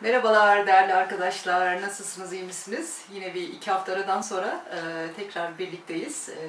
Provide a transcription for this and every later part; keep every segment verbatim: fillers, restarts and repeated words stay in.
Merhabalar değerli arkadaşlar, nasılsınız, iyi misiniz? Yine bir iki hafta aradan sonra e, tekrar birlikteyiz. E,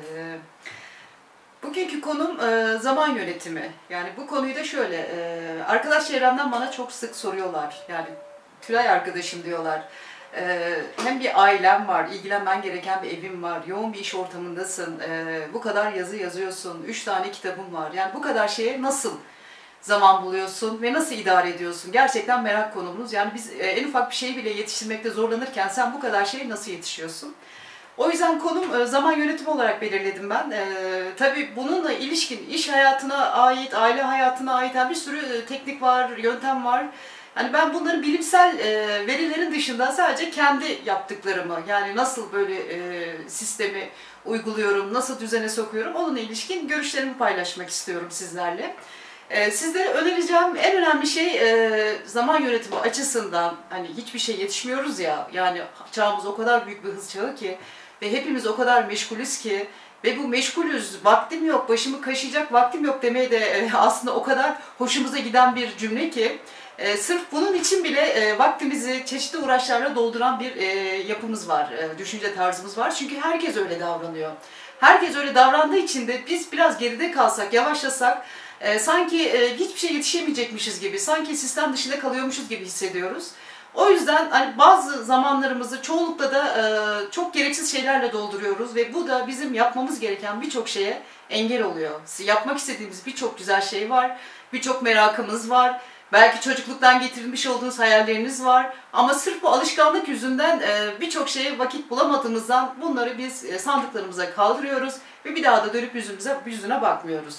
bugünkü konum e, zaman yönetimi. Yani bu konuyu da şöyle, e, arkadaş çevremden bana çok sık soruyorlar. Yani Tülay arkadaşım diyorlar. E, hem bir ailem var, ilgilenmen gereken bir evim var, yoğun bir iş ortamındasın, e, bu kadar yazı yazıyorsun, üç tane kitabım var. Yani bu kadar şeye nasıl zaman buluyorsun ve nasıl idare ediyorsun? Gerçekten merak konumuz. Yani biz en ufak bir şeyi bile yetiştirmekte zorlanırken sen bu kadar şeye nasıl yetişiyorsun? O yüzden konum zaman yönetimi olarak belirledim ben. Ee, tabii bununla ilişkin iş hayatına ait, aile hayatına ait bir sürü teknik var, yöntem var. Yani ben bunların bilimsel e, verilerin dışında sadece kendi yaptıklarımı, yani nasıl böyle e, sistemi uyguluyorum, nasıl düzene sokuyorum, onunla ilişkin görüşlerimi paylaşmak istiyorum sizlerle. Sizlere önereceğim en önemli şey zaman yönetimi açısından, hani hiçbir şey yetişmiyoruz ya, yani çağımız o kadar büyük bir hız çağı ki ve hepimiz o kadar meşgulüz ki ve bu meşgulüz, vaktim yok, başımı kaşıyacak vaktim yok demeye de aslında o kadar hoşumuza giden bir cümle ki sırf bunun için bile vaktimizi çeşitli uğraşlarla dolduran bir yapımız var, düşünce tarzımız var. Çünkü herkes öyle davranıyor. Herkes öyle davrandığı için de biz biraz geride kalsak, yavaşlasak, E, sanki e, hiçbir şey yetişemeyecekmişiz gibi, sanki sistem dışında kalıyormuşuz gibi hissediyoruz. O yüzden hani bazı zamanlarımızı çoğunlukla da e, çok gereksiz şeylerle dolduruyoruz ve bu da bizim yapmamız gereken birçok şeye engel oluyor. Yapmak istediğimiz birçok güzel şey var, birçok merakımız var. Belki çocukluktan getirilmiş olduğunuz hayalleriniz var ama sırf bu alışkanlık yüzünden e, birçok şeye vakit bulamadığımızdan bunları biz e, sandıklarımıza kaldırıyoruz ve bir daha da dönüp yüzümüze, yüzüne bakmıyoruz.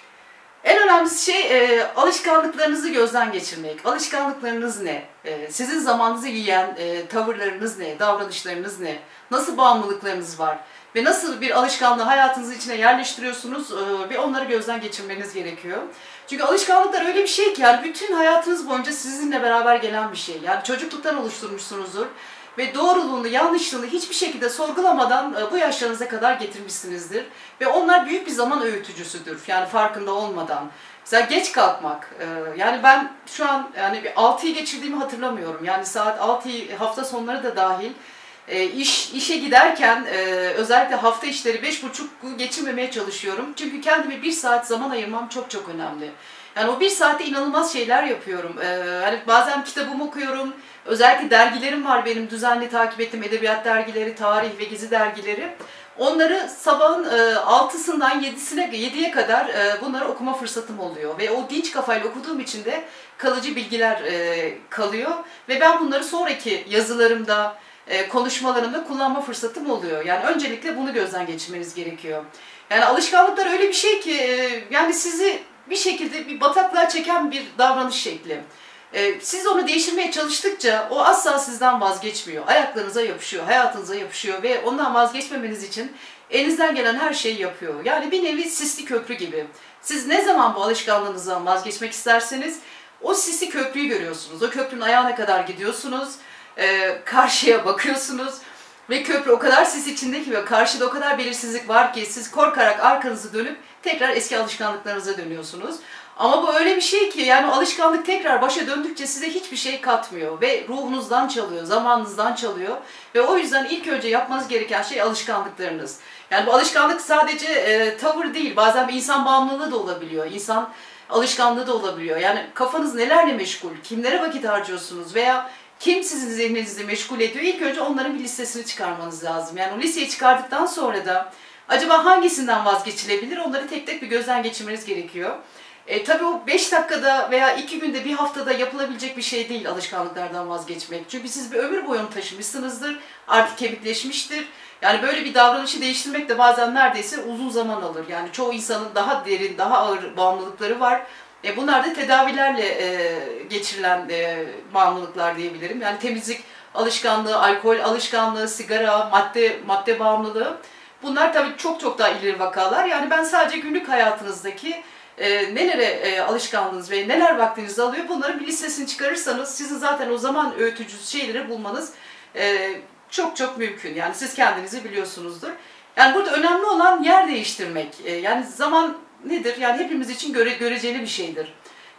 En önemli şey e, alışkanlıklarınızı gözden geçirmek. Alışkanlıklarınız ne? E, sizin zamanınızı yiyen e, tavırlarınız ne? Davranışlarınız ne? Nasıl bağımlılıklarınız var? Ve nasıl bir alışkanlığı hayatınızın içine yerleştiriyorsunuz e, ve onları gözden geçirmeniz gerekiyor. Çünkü alışkanlıklar öyle bir şey ki yani bütün hayatınız boyunca sizinle beraber gelen bir şey. Yani çocukluktan oluşturmuşsunuzdur. Ve doğruluğunu, yanlışlığını hiçbir şekilde sorgulamadan bu yaşlarınıza kadar getirmişsinizdir. Ve onlar büyük bir zaman öğütücüsüdür. Yani farkında olmadan. Mesela geç kalkmak. Yani ben şu an yani altıyı geçirdiğimi hatırlamıyorum. Yani saat altıyı hafta sonları da dahil. İş, işe giderken özellikle hafta işleri beş buçuk geçirmemeye çalışıyorum. Çünkü kendime bir saat zaman ayırmam çok çok önemli. Yani o bir saatte inanılmaz şeyler yapıyorum. Hani bazen kitabımı okuyorum. Özellikle dergilerim var benim düzenli takip ettiğim edebiyat dergileri, tarih ve gezi dergileri. Onları sabahın altısından yedisine, yediye kadar bunları okuma fırsatım oluyor. Ve o dinç kafayla okuduğum için de kalıcı bilgiler kalıyor. Ve ben bunları sonraki yazılarımda, konuşmalarımda kullanma fırsatım oluyor. Yani öncelikle bunu gözden geçirmeniz gerekiyor. Yani alışkanlıklar öyle bir şey ki yani sizi bir şekilde bir bataklığa çeken bir davranış şekli. Siz onu değiştirmeye çalıştıkça o asla sizden vazgeçmiyor. Ayaklarınıza yapışıyor, hayatınıza yapışıyor ve ondan vazgeçmemeniz için elinizden gelen her şeyi yapıyor. Yani bir nevi sisli köprü gibi. Siz ne zaman bu alışkanlığınızdan vazgeçmek isterseniz o sisli köprüyü görüyorsunuz. O köprünün ayağına kadar gidiyorsunuz, karşıya bakıyorsunuz ve köprü o kadar sis içinde ki ve karşıda o kadar belirsizlik var ki siz korkarak arkanızı dönüp tekrar eski alışkanlıklarınıza dönüyorsunuz. Ama bu öyle bir şey ki yani alışkanlık tekrar başa döndükçe size hiçbir şey katmıyor ve ruhunuzdan çalıyor, zamanınızdan çalıyor ve o yüzden ilk önce yapmanız gereken şey alışkanlıklarınız. Yani bu alışkanlık sadece e, tavır değil, bazen bir insan bağımlılığı da olabiliyor, insan alışkanlığı da olabiliyor. Yani kafanız nelerle meşgul, kimlere vakit harcıyorsunuz veya kim sizin zihninizi meşgul ediyor? İlk önce onların bir listesini çıkarmanız lazım. Yani o listeyi çıkardıktan sonra da acaba hangisinden vazgeçilebilir? Onları tek tek bir gözden geçirmeniz gerekiyor. E, tabii o beş dakikada veya iki günde bir haftada yapılabilecek bir şey değil alışkanlıklardan vazgeçmek. Çünkü siz bir ömür boyu onu taşımışsınızdır, artık kemikleşmiştir. Yani böyle bir davranışı değiştirmek de bazen neredeyse uzun zaman alır. Yani çoğu insanın daha derin, daha ağır bağımlılıkları var. E, bunlar da tedavilerle e, geçirilen e, bağımlılıklar diyebilirim. Yani temizlik alışkanlığı, alkol alışkanlığı, sigara, madde madde bağımlılığı. Bunlar tabii çok çok daha ileri vakalar. Yani ben sadece günlük hayatınızdaki E, nelere e, alışkanlığınız ve neler vaktinizi alıyor bunların bir listesini çıkarırsanız sizin zaten o zaman öğütücü şeyleri bulmanız e, çok çok mümkün. Yani siz kendinizi biliyorsunuzdur. Yani burada önemli olan yer değiştirmek. E, yani zaman nedir? Yani hepimiz için göre, göreceli bir şeydir.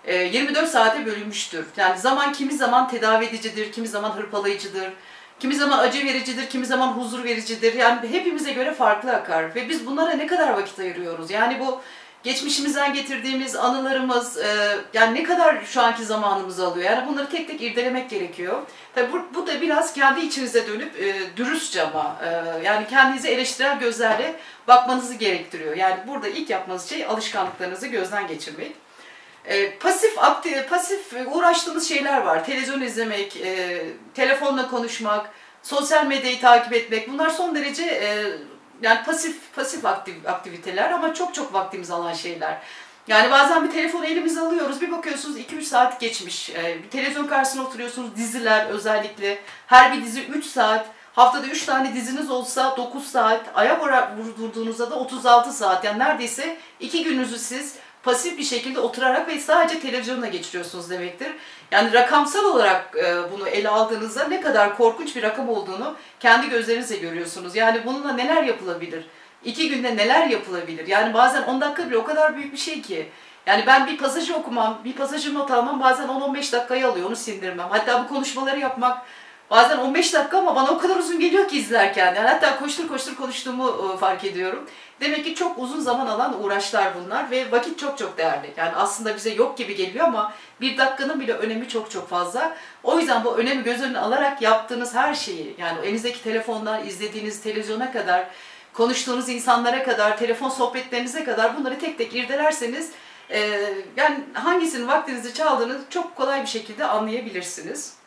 yirmi dört saate bölünmüştür. Yani zaman kimi zaman tedavi edicidir, kimi zaman hırpalayıcıdır, kimi zaman acı vericidir, kimi zaman huzur vericidir. Yani hepimize göre farklı akar ve biz bunlara ne kadar vakit ayırıyoruz? Yani bu geçmişimizden getirdiğimiz anılarımız yani ne kadar şu anki zamanımızı alıyor? Yani bunları tek tek irdelemek gerekiyor. Tabii bu, bu da biraz kendi içinize dönüp dürüstçe ama yani kendinizi eleştirel gözlerle bakmanızı gerektiriyor. Yani burada ilk yapmanız şey alışkanlıklarınızı gözden geçirmek. E, pasif aktif, pasif uğraştığımız şeyler var. Televizyon izlemek, e, telefonla konuşmak, sosyal medyayı takip etmek. Bunlar son derece e, yani pasif pasif aktif, aktiviteler ama çok çok vaktimizi alan şeyler. Yani bazen bir telefonu elimize alıyoruz, bir bakıyorsunuz iki üç saat geçmiş. E, bir televizyon karşısına oturuyorsunuz, diziler özellikle. Her bir dizi üç saat. Haftada üç tane diziniz olsa dokuz saat. Aya vurduğunuzda da otuz altı saat. Yani neredeyse iki gününüzü siz pasif bir şekilde oturarak ve sadece televizyonla geçiriyorsunuz demektir. Yani rakamsal olarak bunu ele aldığınızda ne kadar korkunç bir rakam olduğunu kendi gözlerinizle görüyorsunuz. Yani bununla neler yapılabilir? İki günde neler yapılabilir? Yani bazen on dakika bile o kadar büyük bir şey ki. Yani ben bir pasajı okumam, bir pasajı not almam bazen on on beş dakikayı alıyor, onu sindirmem. Hatta bu konuşmaları yapmak bazen on beş dakika ama bana o kadar uzun geliyor ki izlerken. Yani hatta koştur koştur konuştuğumu fark ediyorum. Demek ki çok uzun zaman alan uğraşlar bunlar ve vakit çok çok değerli. Yani aslında bize yok gibi geliyor ama bir dakikanın bile önemi çok çok fazla. O yüzden bu önemi göz önüne alarak yaptığınız her şeyi, yani elinizdeki telefondan izlediğiniz televizyona kadar, konuştuğunuz insanlara kadar, telefon sohbetlerinize kadar bunları tek tek irdelerseniz e, yani hangisinin vaktinizi çaldığını çok kolay bir şekilde anlayabilirsiniz.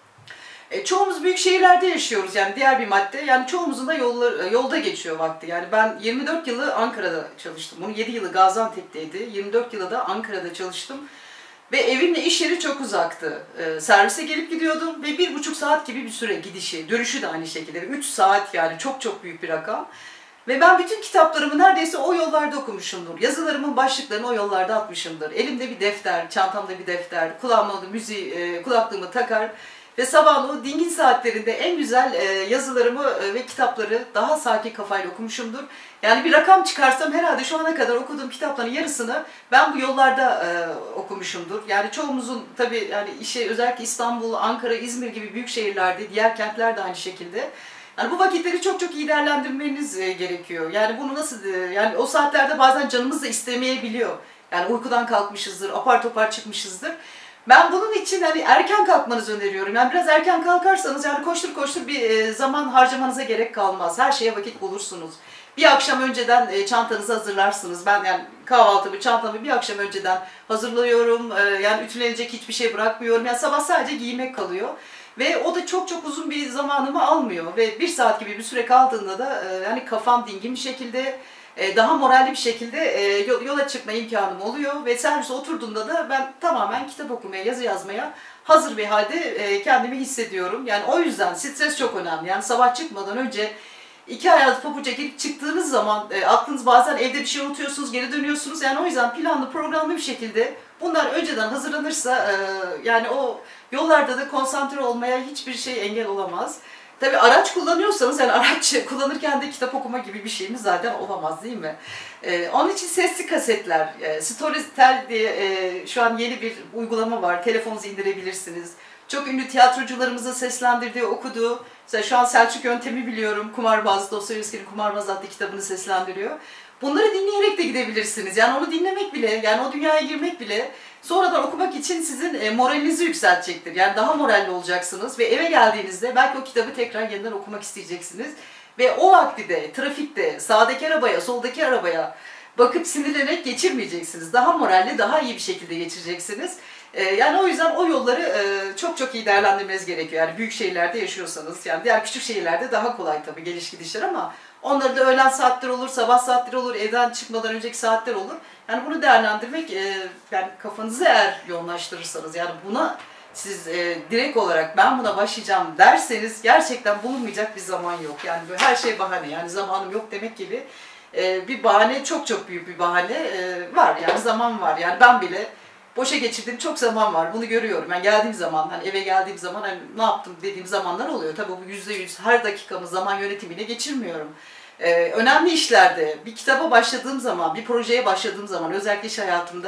E, çoğumuz büyük şehirlerde yaşıyoruz yani diğer bir madde. Yani çoğumuzun da yollar, yolda geçiyor vakti. Yani ben yirmi dört yılı Ankara'da çalıştım. Bunun yedi yılı Gaziantep'teydi. yirmi dört yılı da Ankara'da çalıştım. Ve evimle iş yeri çok uzaktı. E, servise gelip gidiyordum ve bir buçuk saat gibi bir süre gidişi. Dönüşü de aynı şekilde. üç saat yani çok çok büyük bir rakam. Ve ben bütün kitaplarımı neredeyse o yollarda okumuşumdur. Yazılarımın başlıklarını o yollarda atmışımdır. Elimde bir defter, çantamda bir defter, kulağıma da müziği, e, kulaklığımı takar. Ve sabahın o dingin saatlerinde en güzel e, yazılarımı e, ve kitapları daha sakin kafayla okumuşumdur. Yani bir rakam çıkarsam herhalde şu ana kadar okuduğum kitapların yarısını ben bu yollarda e, okumuşumdur. Yani çoğumuzun tabii yani işe özellikle İstanbul, Ankara, İzmir gibi büyük şehirlerde, diğer kentler de aynı şekilde. Yani bu vakitleri çok çok iyi değerlendirmeniz e, gerekiyor. Yani bunu nasıl, e, yani o saatlerde bazen canımız da istemeyebiliyor. Yani uykudan kalkmışızdır, apar topar çıkmışızdır. Ben bunun için hani erken kalkmanızı öneriyorum. Yani biraz erken kalkarsanız yani koştur koştur bir zaman harcamanıza gerek kalmaz. Her şeye vakit bulursunuz. Bir akşam önceden çantanızı hazırlarsınız. Ben yani kahvaltımı, çantamı bir akşam önceden hazırlıyorum. Yani ütülenecek hiçbir şey bırakmıyorum. Yani sabah sadece giymek kalıyor. Ve o da çok çok uzun bir zamanımı almıyor. Ve bir saat gibi bir süre kaldığında da yani kafam dingin bir şekilde, daha moralli bir şekilde yola çıkma imkanım oluyor ve servise oturduğumda da ben tamamen kitap okumaya, yazı yazmaya hazır bir halde kendimi hissediyorum. Yani o yüzden stres çok önemli. Yani sabah çıkmadan önce iki ayağı pabuca girip çıktığınız zaman aklınız bazen evde bir şey unutuyorsunuz, geri dönüyorsunuz. Yani o yüzden planlı, programlı bir şekilde bunlar önceden hazırlanırsa yani o yollarda da konsantre olmaya hiçbir şey engel olamaz. Tabii araç kullanıyorsanız, yani araç kullanırken de kitap okuma gibi bir şeyimiz zaten olamaz değil mi? Ee, onun için sesli kasetler, e, Storytel diye e, şu an yeni bir uygulama var. Telefonunuza indirebilirsiniz. Çok ünlü tiyatrocularımızın seslendirdiği, okuduğu, mesela şu an Selçuk Yöntem'i biliyorum, Kumarbaz, Dostoyevski'nin Kumarbaz adlı kitabını seslendiriyor. Bunları dinleyerek de gidebilirsiniz. Yani onu dinlemek bile, yani o dünyaya girmek bile sonradan okumak için sizin e, moralinizi yükseltecektir. Yani daha moralli olacaksınız ve eve geldiğinizde belki o kitabı tekrar yeniden okumak isteyeceksiniz. Ve o vakti de trafikte sağdaki arabaya, soldaki arabaya bakıp sinirlenerek geçirmeyeceksiniz. Daha moralli, daha iyi bir şekilde geçireceksiniz. E, yani o yüzden o yolları e, çok çok iyi değerlendirmeniz gerekiyor. Yani büyük şehirlerde yaşıyorsanız, yani diğer küçük şehirlerde daha kolay tabii geliş gidişler ama onları da öğlen saatler olur, sabah saatleri olur, evden çıkmadan önceki saatler olur. Yani bunu değerlendirmek, e, yani kafanızı eğer yoğunlaştırırsanız, yani buna siz e, direkt olarak ben buna başlayacağım derseniz gerçekten bulunmayacak bir zaman yok. Yani böyle her şey bahane, yani zamanım yok demek gibi e, bir bahane, çok çok büyük bir bahane e, var. Yani zaman var. Yani ben bile boşa geçirdiğim çok zaman var. Bunu görüyorum. Yani geldiğim zaman, hani eve geldiğim zaman hani ne yaptım dediğim zamanlar oluyor. Tabii bu yüzde yüz her dakikamı zaman yönetimine geçirmiyorum. Ee, önemli işlerde, bir kitaba başladığım zaman, bir projeye başladığım zaman, özellikle iş hayatımda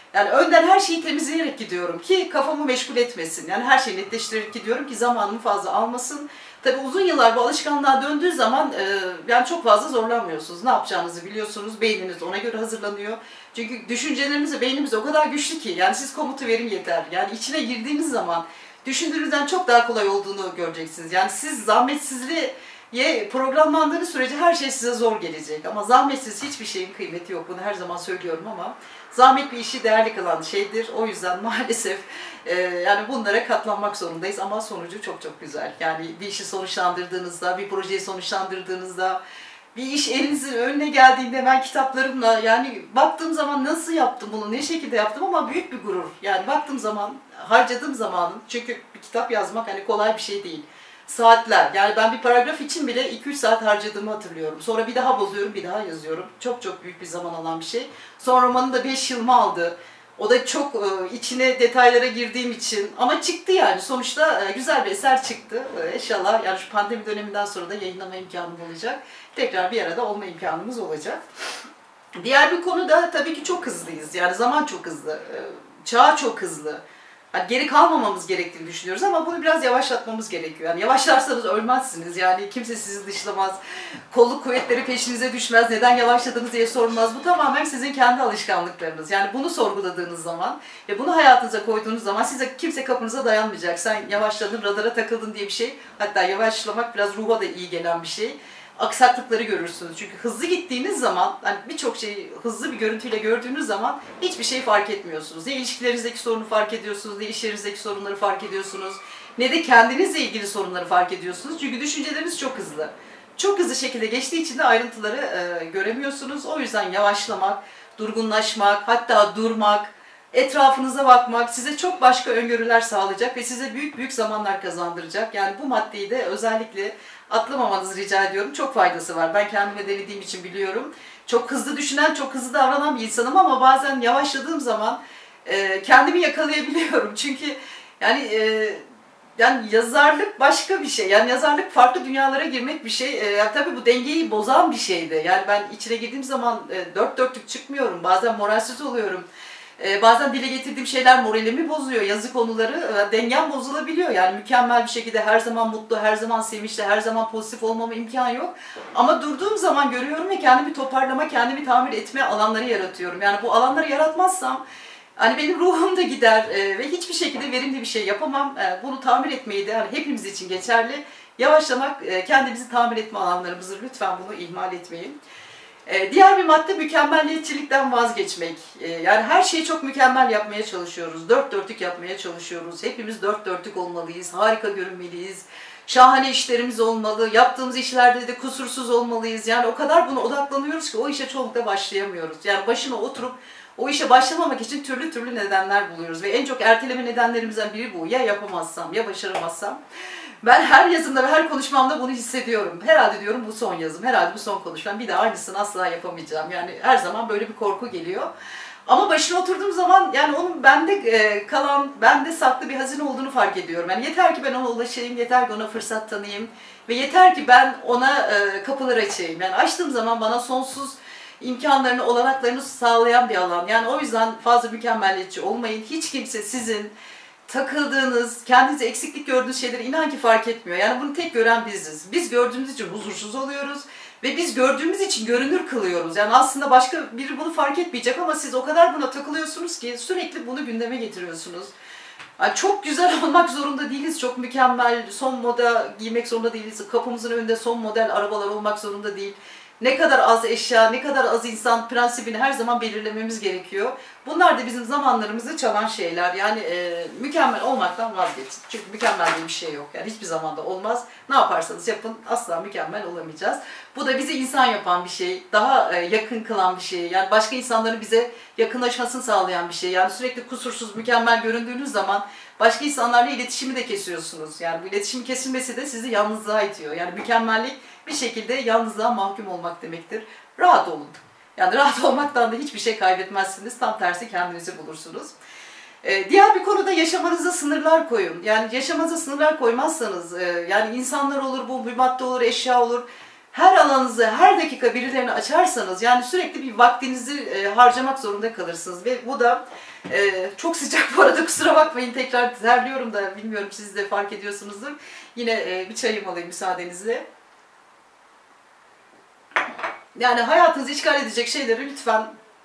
Yani önden her şeyi temizleyerek gidiyorum ki kafamı meşgul etmesin. Yani her şeyi netleştirerek gidiyorum ki zamanımı fazla almasın. Tabii uzun yıllar bu alışkanlığa döndüğü zaman e, yani çok fazla zorlanmıyorsunuz. Ne yapacağınızı biliyorsunuz. Beyniniz ona göre hazırlanıyor. Çünkü düşüncelerimiz ve beynimiz o kadar güçlü ki yani siz komutu verin yeter. Yani içine girdiğiniz zaman düşündüğünüzden çok daha kolay olduğunu göreceksiniz. Yani siz zahmetsizliğe programlandığınız sürece her şey size zor gelecek. Ama zahmetsiz hiçbir şeyin kıymeti yok. Bunu her zaman söylüyorum ama zahmet bir işi değerli kılan şeydir. O yüzden maalesef e, yani bunlara katlanmak zorundayız ama sonucu çok çok güzel. Yani bir işi sonuçlandırdığınızda, bir projeyi sonuçlandırdığınızda, bir iş elinizin önüne geldiğinde ben kitaplarımla yani baktığım zaman nasıl yaptım bunu, ne şekilde yaptım ama büyük bir gurur. Yani baktığım zaman, harcadığım zamanın, çünkü bir kitap yazmak hani kolay bir şey değil. Saatler, yani ben bir paragraf için bile iki üç saat harcadığımı hatırlıyorum. Sonra bir daha bozuyorum, bir daha yazıyorum. Çok çok büyük bir zaman alan bir şey. Son romanım da beş yılımı aldı. O da çok e, içine detaylara girdiğim için ama çıktı yani sonuçta e, güzel bir eser çıktı. E, inşallah yani şu pandemi döneminden sonra da yayınlama imkanım olacak. Tekrar bir arada olma imkanımız olacak. Diğer bir konu da tabii ki çok hızlıyız. Yani zaman çok hızlı. E, çağ çok hızlı. Yani geri kalmamamız gerektiğini düşünüyoruz ama bunu biraz yavaşlatmamız gerekiyor. Yani yavaşlarsanız ölmezsiniz. Yani kimse sizi dışlamaz. Kolluk kuvvetleri peşinize düşmez. Neden yavaşladınız diye sorulmaz. Bu tamamen sizin kendi alışkanlıklarınız. Yani bunu sorguladığınız zaman ve bunu hayatınıza koyduğunuz zaman size kimse kapınıza dayanmayacak. Sen yavaşladın, radara takıldın diye bir şey. Hatta yavaşlamak biraz ruha da iyi gelen bir şey. Aksaklıkları görürsünüz. Çünkü hızlı gittiğiniz zaman, hani birçok şeyi hızlı bir görüntüyle gördüğünüz zaman hiçbir şey fark etmiyorsunuz. Ne ilişkilerinizdeki sorunu fark ediyorsunuz, ne iş yerinizdeki sorunları fark ediyorsunuz, ne de kendinizle ilgili sorunları fark ediyorsunuz. Çünkü düşünceleriniz çok hızlı. Çok hızlı şekilde geçtiği için de ayrıntıları e, göremiyorsunuz. O yüzden yavaşlamak, durgunlaşmak, hatta durmak, etrafınıza bakmak size çok başka öngörüler sağlayacak ve size büyük büyük zamanlar kazandıracak. Yani bu maddeyi de özellikle atlamamanızı rica ediyorum. Çok faydası var. Ben kendime denediğim için biliyorum. Çok hızlı düşünen, çok hızlı davranan bir insanım ama bazen yavaşladığım zaman e, kendimi yakalayabiliyorum. Çünkü yani e, yani yazarlık başka bir şey. Yani yazarlık farklı dünyalara girmek bir şey. E, yani tabii bu dengeyi bozan bir şeydi. Yani ben içine girdiğim zaman e, dört dörtlük çıkmıyorum. Bazen moralsiz oluyorum. Ee, bazen dile getirdiğim şeyler moralimi bozuyor, yazı konuları, e, dengem bozulabiliyor. Yani mükemmel bir şekilde her zaman mutlu, her zaman sevinçli, her zaman pozitif olmama imkan yok. Ama durduğum zaman görüyorum ve kendimi toparlama, kendimi tamir etme alanları yaratıyorum. Yani bu alanları yaratmazsam hani benim ruhum da gider e, ve hiçbir şekilde verimli bir şey yapamam. E, bunu tamir etmeyi de yani hepimiz için geçerli. Yavaşlamak, e, kendimizi tamir etme alanlarımızdır. Lütfen bunu ihmal etmeyin. Diğer bir madde mükemmelliyetçilikten vazgeçmek. Yani her şeyi çok mükemmel yapmaya çalışıyoruz. Dört dörtlük yapmaya çalışıyoruz. Hepimiz dört dörtlük olmalıyız. Harika görünmeliyiz. Şahane işlerimiz olmalı. Yaptığımız işlerde de kusursuz olmalıyız. Yani o kadar buna odaklanıyoruz ki o işe çoğunlukla başlayamıyoruz. Yani başına oturup o işe başlamamak için türlü türlü nedenler buluyoruz. Ve en çok erteleme nedenlerimizden biri bu. Ya yapamazsam, ya başaramazsam. Ben her yazımda ve her konuşmamda bunu hissediyorum. Herhalde diyorum bu son yazım, herhalde bu son konuşmam. Bir de aynısını asla yapamayacağım. Yani her zaman böyle bir korku geliyor. Ama başına oturduğum zaman yani onun bende kalan, bende saklı bir hazine olduğunu fark ediyorum. Yani yeter ki ben ona ulaşayım, yeter ki ona fırsat tanıyayım. Ve yeter ki ben ona kapılar açayım. Yani açtığım zaman bana sonsuz imkanlarını, olanaklarını sağlayan bir alan. Yani o yüzden fazla mükemmelliyetçi olmayın. Hiç kimse sizin takıldığınız, kendinize eksiklik gördüğünüz şeyleri inan ki fark etmiyor. Yani bunu tek gören biziz. Biz gördüğümüz için huzursuz oluyoruz ve biz gördüğümüz için görünür kılıyoruz. Yani aslında başka biri bunu fark etmeyecek ama siz o kadar buna takılıyorsunuz ki sürekli bunu gündeme getiriyorsunuz. Yani çok güzel olmak zorunda değiliz, çok mükemmel, son moda giymek zorunda değiliz, kapımızın önünde son model arabalar olmak zorunda değil. Ne kadar az eşya, ne kadar az insan prensibini her zaman belirlememiz gerekiyor. Bunlar da bizim zamanlarımızı çalan şeyler. Yani e, mükemmel olmaktan vazgeçin. Çünkü mükemmel diye bir şey yok. Yani hiçbir zamanda olmaz. Ne yaparsanız yapın asla mükemmel olamayacağız. Bu da bizi insan yapan bir şey. Daha e, yakın kılan bir şey. Yani başka insanların bize yakınlaşmasını sağlayan bir şey. Yani sürekli kusursuz, mükemmel göründüğünüz zaman başka insanlarla iletişimi de kesiyorsunuz. Yani bu iletişim kesilmesi de sizi yalnızlığa itiyor. Yani mükemmellik bir şekilde yalnızlığa mahkum olmak demektir. Rahat olun. Yani rahat olmaktan da hiçbir şey kaybetmezsiniz. Tam tersi kendinizi bulursunuz. Ee, diğer bir konuda yaşamanıza sınırlar koyun. Yani yaşamanıza sınırlar koymazsanız, e, yani insanlar olur, bu bir madde olur, eşya olur. Her alanınızı, her dakika birilerini açarsanız, yani sürekli bir vaktinizi e, harcamak zorunda kalırsınız. Ve bu da Ee, çok sıcak bu arada, kusura bakmayın, tekrar terliyorum da, bilmiyorum siz de fark ediyorsunuzdur. Yine e, bir çayım alayım müsaadenizle. Yani hayatınızı işgal edecek şeyleri lütfen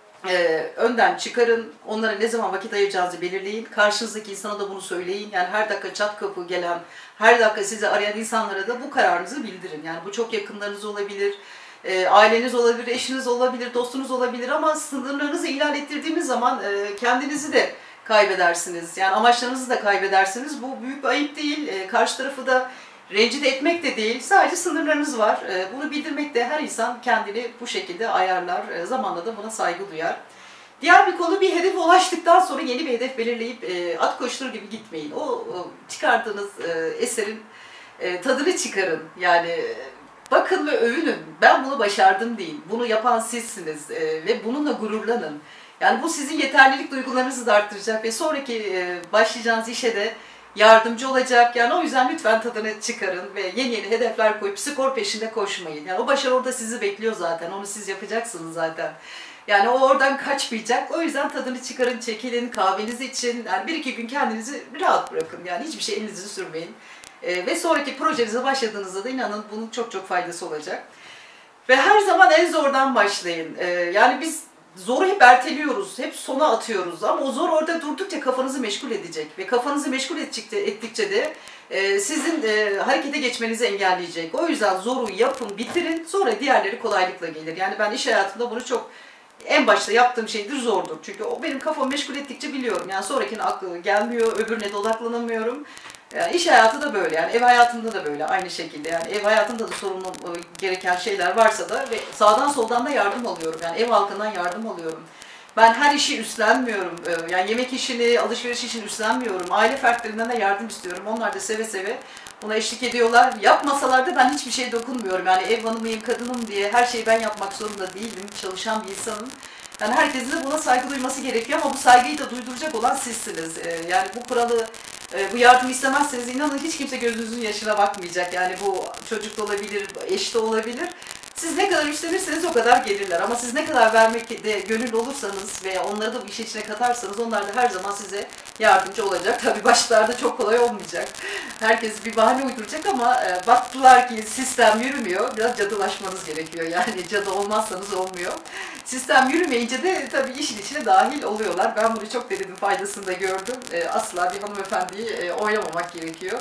e, önden çıkarın. Onlara ne zaman vakit ayıracağınızı belirleyin. Karşınızdaki insana da bunu söyleyin. Yani her dakika çat kapı gelen, her dakika sizi arayan insanlara da bu kararınızı bildirin. Yani bu çok yakınlarınız olabilir, e, aileniz olabilir, eşiniz olabilir, dostunuz olabilir, ama sınırlarınızı ihlal ettirdiğiniz zaman e, kendinizi de kaybedersiniz. Yani amaçlarınızı da kaybedersiniz. Bu büyük bir ayıp değil. E, karşı tarafı da rencide etmek de değil, sadece sınırlarınız var. Bunu bildirmek de, her insan kendini bu şekilde ayarlar, zamanla da buna saygı duyar. Diğer bir konu, bir hedefe ulaştıktan sonra yeni bir hedef belirleyip at koşturur gibi gitmeyin. O çıkardığınız eserin tadını çıkarın. Yani bakın ve övünün. Ben bunu başardım deyin. Bunu yapan sizsiniz ve bununla gururlanın. Yani bu sizin yeterlilik duygularınızı da arttıracak ve sonraki başlayacağınız işe de yardımcı olacak. Yani o yüzden lütfen tadını çıkarın ve yeni yeni hedefler koyup skor peşinde koşmayın. Yani o başarı orada sizi bekliyor zaten. Onu siz yapacaksınız zaten. Yani o oradan kaçmayacak. O yüzden tadını çıkarın, çekilin, kahveniz için. Yani bir iki gün kendinizi rahat bırakın. Yani hiçbir şey elinizi sürmeyin. Ee, ve sonraki projenize başladığınızda da inanın bunun çok çok faydası olacak. Ve her zaman en zordan başlayın. Ee, yani biz zoru hep erteliyoruz, hep sona atıyoruz, ama o zor orada durdukça kafanızı meşgul edecek ve kafanızı meşgul ettikçe, ettikçe de e, sizin e, harekete geçmenizi engelleyecek. O yüzden zoru yapın, bitirin, sonra diğerleri kolaylıkla gelir. Yani ben iş hayatında bunu çok, en başta yaptığım şeydir, zordur. Çünkü o benim kafamı meşgul ettikçe biliyorum. Yani sonrakinin aklı gelmiyor, öbürüne de odaklanamıyorum. Yani iş hayatı da böyle, yani ev hayatında da böyle aynı şekilde. Yani ev hayatında da sorumlu gereken şeyler varsa da ve sağdan soldan da yardım alıyorum. Yani ev halkından yardım alıyorum. Ben her işi üstlenmiyorum. Yani yemek işini, alışveriş işini üstlenmiyorum. Aile fertlerinden de yardım istiyorum. Onlar da seve seve buna eşlik ediyorlar. Yapmasalar da ben hiçbir şey dokunmuyorum. Yani ev hanımıyım, kadınım diye her şeyi ben yapmak zorunda değilim. Çalışan bir insanım. Yani herkesin de buna saygı duyması gerekiyor, ama bu saygıyı da duyduracak olan sizsiniz. Yani bu kuralı, bu yardımı istemezseniz inanın hiç kimse gözünüzün yaşına bakmayacak. Yani bu çocuk da olabilir, eş de olabilir. Siz ne kadar üstlenirseniz o kadar gelirler. Ama siz ne kadar vermekte gönüllü olursanız ve onları da bu işin içine katarsanız, onlar da her zaman size yardımcı olacak. Tabii başlarda çok kolay olmayacak. Herkes bir bahane uyduracak, ama baktılar ki sistem yürümüyor. Biraz cadılaşmanız gerekiyor. Yani cadı olmazsanız olmuyor. Sistem yürümeyince de tabii işin içine dahil oluyorlar. Ben bunu çok denedim, faydasını da gördüm. Asla bir hanımefendiyi oynamamak gerekiyor.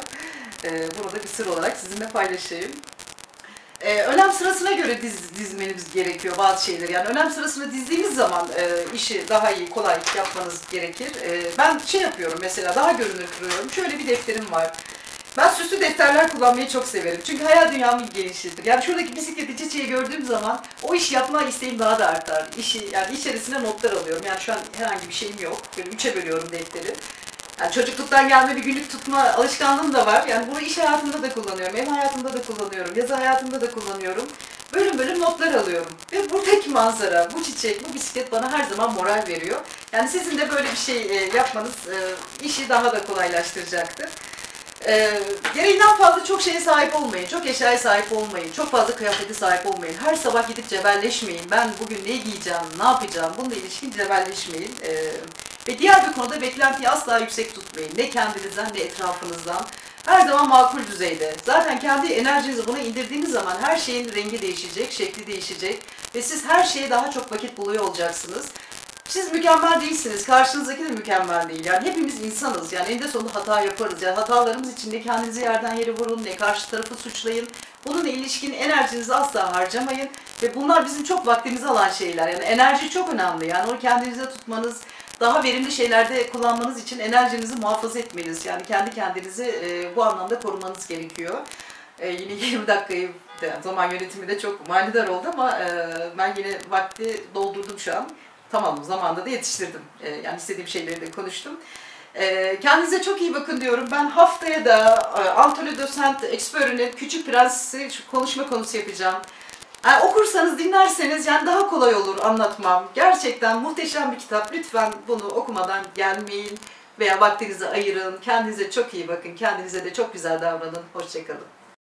Bunu da bir sır olarak sizinle paylaşayım. Ee, önem sırasına göre diz, dizmeniz gerekiyor bazı şeyleri. Yani önem sırasına dizdiğiniz zaman e, işi daha iyi, kolay yapmanız gerekir. E, ben şey yapıyorum mesela, daha görünür kılıyorum. Şöyle bir defterim var. Ben süslü defterler kullanmayı çok severim. Çünkü hayal dünyamı genişletir. Yani şuradaki bisikleti, çiçeği gördüğüm zaman o iş yapma isteğim daha da artar. İşi, yani içerisine notlar alıyorum. Yani şu an herhangi bir şeyim yok. Böyle üçe bölüyorum defteri. Yani çocukluktan gelme bir günlük tutma alışkanlığım da var. Yani bunu iş hayatımda da kullanıyorum, ev hayatımda da kullanıyorum, yazı hayatımda da kullanıyorum. Bölüm bölüm notlar alıyorum. Ve buradaki manzara, bu çiçek, bu bisiklet bana her zaman moral veriyor. Yani sizin de böyle bir şey yapmanız işi daha da kolaylaştıracaktır. E, gereğinden fazla çok şeye sahip olmayın, çok eşyaya sahip olmayın, çok fazla kıyafete sahip olmayın. Her sabah gidip cebelleşmeyin. Ben bugün ne giyeceğim, ne yapacağım, bununla ilişkin cebelleşmeyin. E, Ve diğer bir konuda beklentiyi asla yüksek tutmayın. Ne kendinizden ne etrafınızdan. Her zaman makul düzeyde. Zaten kendi enerjinizi buna indirdiğiniz zaman her şeyin rengi değişecek, şekli değişecek. Ve siz her şeye daha çok vakit buluyor olacaksınız. Siz mükemmel değilsiniz, karşınızdaki de mükemmel değil. Yani hepimiz insanız, yani eninde sonunda hata yaparız. Yani hatalarımız için ne kendinizi yerden yere vurun, ne karşı tarafı suçlayın. Bununla ilişkin enerjinizi asla harcamayın. Ve bunlar bizim çok vaktimizi alan şeyler. Yani enerji çok önemli. Yani onu kendinize tutmanız, daha verimli şeylerde kullanmanız için enerjinizi muhafaza etmeniz. Yani kendi kendinizi e, bu anlamda korumanız gerekiyor. E, yine yirmi dakikayı de, zaman yönetimi de çok manidar oldu, ama e, ben yine vakti doldurdum şu an. Tamam, zamanda da yetiştirdim. E, yani istediğim şeyleri de konuştum. E, kendinize çok iyi bakın diyorum. Ben haftaya da e, Anthony de Saint-Exupéry'nin Küçük Prenses'i konuşma konusu yapacağım. Yani okursanız, dinlerseniz yani daha kolay olur anlatmam. Gerçekten muhteşem bir kitap. Lütfen bunu okumadan gelmeyin veya vaktinizi ayırın. Kendinize çok iyi bakın. Kendinize de çok güzel davranın. Hoşça kalın.